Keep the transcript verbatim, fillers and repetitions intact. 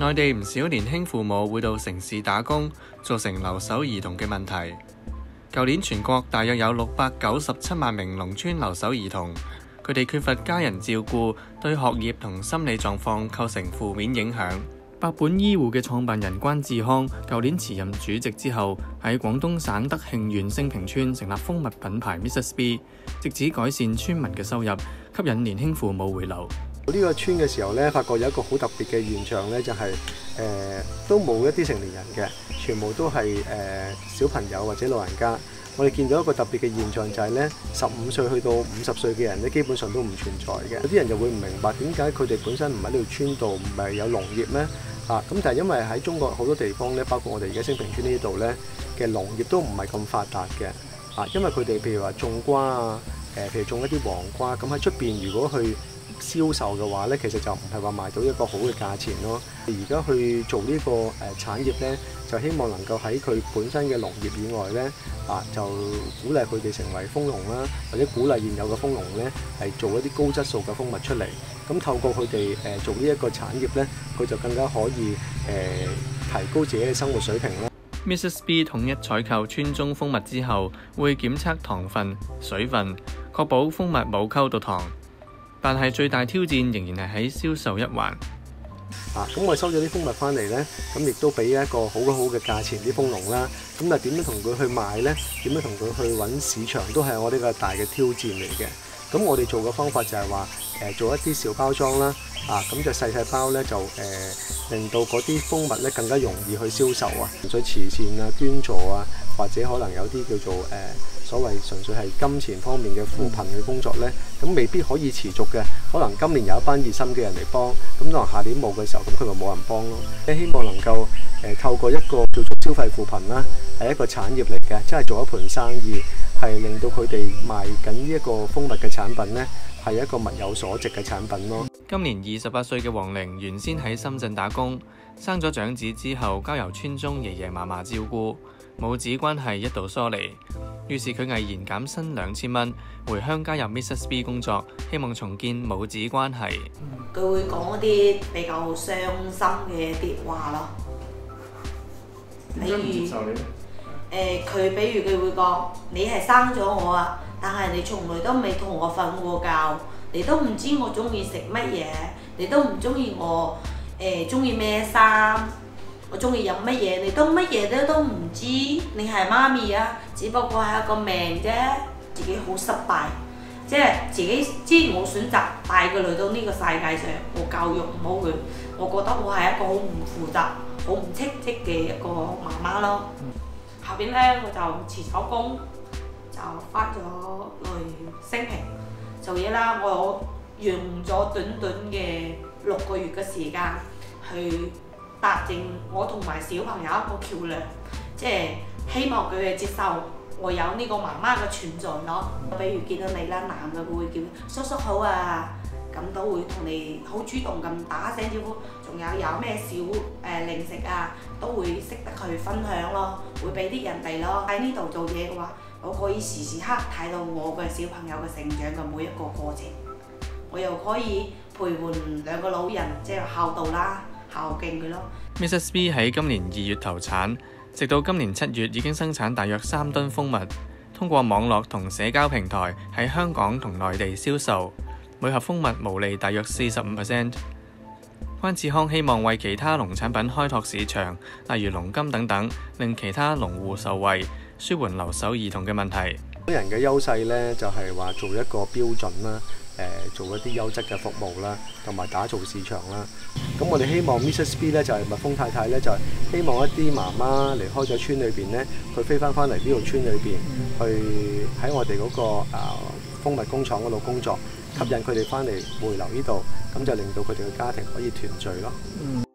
內地唔少年輕父母會到城市打工，造成留守兒童嘅問題。舊年全國大約有六百九十七萬名農村留守兒童，佢哋缺乏家人照顧，對學業同心理狀況構成負面影響。百本醫護嘅創辦人關志康，舊年辭任主席之後，喺廣東省德慶縣升平村成立蜂蜜品牌 Missus B， 藉此改善村民嘅收入，吸引年輕父母回流。 呢個村嘅時候咧，發覺有一個好特別嘅現象咧，就係、是、誒、呃、都冇一啲成年人嘅，全部都係誒、呃、小朋友或者老人家。我哋見到一個特別嘅現象就係咧，十五歲去到五十歲嘅人咧，基本上都唔存在嘅。有啲人就會唔明白點解佢哋本身唔喺呢條村度，唔係有農業咩？啊咁，但係因為喺中國好多地方咧，包括我哋而家升平村呢度咧嘅農業都唔係咁發達嘅。啊，因為佢哋譬如話種瓜啊，誒、呃、譬如種一啲黃瓜，咁喺出邊如果去銷售嘅話咧，其實就唔係話賣到一個好嘅價錢咯。而家去做呢個誒產業咧，就希望能夠喺佢本身嘅農業以外咧，啊就鼓勵佢哋成為蜂農啦，或者鼓勵現有嘅蜂農咧係做一啲高質素嘅蜂蜜出嚟。咁透過佢哋誒做呢一個產業咧，佢就更加可以誒、呃、提高自己嘅生活水平啦。 Missus B 統一採購村中蜂蜜之後，會檢測糖分、水分，確保蜂蜜冇溝到糖。但係最大挑戰仍然係喺銷售一環。 啊，咁我收咗啲蜂蜜翻嚟呢，咁亦都俾一個好好嘅價錢啲蜂農啦。咁啊點樣同佢去賣呢？點樣同佢去揾市場都係我呢個大嘅挑戰嚟嘅。咁我哋做嘅方法就係話誒做一啲小包裝啦，啊咁就細細包呢，就誒、呃、令到嗰啲蜂蜜呢更加容易去銷售啊，純粹慈善啊、捐助啊，或者可能有啲叫做誒、呃、所謂純粹係金錢方面嘅扶貧嘅工作呢，咁未必可以持續嘅。可能今年有一班熱心嘅人嚟幫，咁可能下年冇嘅時候，咁佢咪冇人幫咯。希望能夠誒、呃、透過一個叫做消費扶貧啦，係一個產業嚟嘅，即係做一盤生意，係令到佢哋賣緊呢一個蜂蜜嘅產品呢，係一個物有所值嘅產品咯。 今年二十八歲嘅黃玲原先喺深圳打工，生咗長子之後交由村中爺爺嫲嫲照顧，母子關係一度疏離，於是佢毅然減薪兩千蚊，回鄉加入 Missus B 工作，希望重建母子關係。 佢會講一啲比較傷心嘅一啲話咯，比如誒佢，比如佢會講：你係生咗我啊，但係你從來都未同我瞓過覺，你都唔知我中意食乜嘢，你都唔中意我誒中意咩衫。我中意飲乜嘢，你都乜嘢都都唔知。你係媽咪啊，只不過係一個命啫。自己好失敗，即係自己知我選擇帶佢嚟到呢個世界上，我教育唔好佢，我覺得我係一個好唔負責、好唔稱職嘅一個媽媽咯。嗯、後邊咧我就辭咗工，就翻咗嚟升平做嘢啦。我用咗短短嘅六個月嘅時間去達成我同埋小朋友一個橋梁，即係希望佢哋接受我有呢個媽媽嘅存在咯。比如見到你啦，男嘅會叫叔叔好啊，咁都會同你好主動咁打聲招呼。仲有有咩小誒、呃、零食啊，都會識得去分享咯，會俾啲人哋咯。喺呢度做嘢嘅話，我可以時時刻睇到我嘅小朋友嘅成長嘅每一個過程，我又可以陪伴兩個老人，即係孝道啦。孝敬佢咯。 Missus B 喺今年二月投產，直到今年七月已經生產大約三噸蜂蜜，通過網絡同社交平台喺香港同內地銷售，每盒蜂蜜毛利大約四十五 percent。關志康希望為其他農產品開拓市場，例如龍金等等，令其他農戶受惠，舒緩留守兒童嘅問題。 人嘅優勢呢，就係話做一個標準啦。誒做一啲優質嘅服務啦，同埋打造市場啦。咁我哋希望 Missus B 咧就係蜜蜂太太咧，就係希望一啲媽媽離開咗村裏邊咧，佢飛翻翻嚟呢度村裏邊，去喺我哋嗰個啊蜂蜜工廠嗰度工作，吸引佢哋翻嚟回流呢度，咁就令到佢哋嘅家庭可以團聚咯。